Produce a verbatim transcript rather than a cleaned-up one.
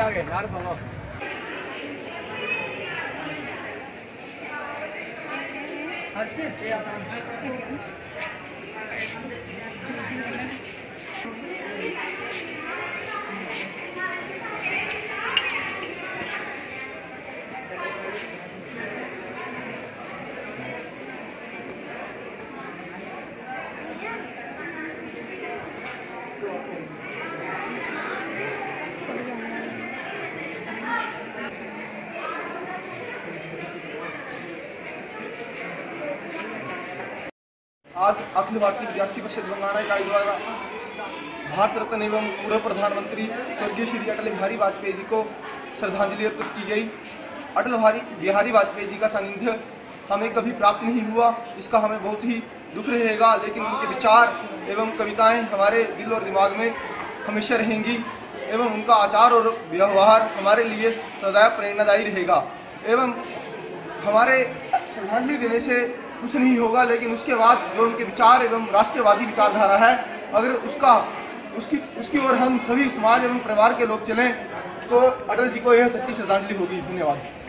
आगे यार सुनो। आज अखिल भारतीय विद्यार्थी परिषद बंगाणा इकाई द्वारा भारत रत्न एवं पूर्व प्रधानमंत्री स्वर्गीय श्री अटल बिहारी वाजपेयी जी को श्रद्धांजलि अर्पित की गई। अटल बिहारी वाजपेयी जी का सानिध्य हमें कभी प्राप्त नहीं हुआ, इसका हमें बहुत ही दुख रहेगा, लेकिन उनके विचार एवं कविताएं हमारे दिल और दिमाग में हमेशा रहेंगी एवं उनका आचार और व्यवहार हमारे लिए सदैव प्रेरणादायी रहेगा। एवं हमारे श्रद्धांजलि देने से कुछ नहीं होगा, लेकिन उसके बाद जो उनके विचार एवं राष्ट्रवादी विचारधारा है, अगर उसका उसकी उसकी ओर हम सभी समाज एवं परिवार के लोग चलें तो अटल जी को यह सच्ची श्रद्धांजलि होगी। धन्यवाद।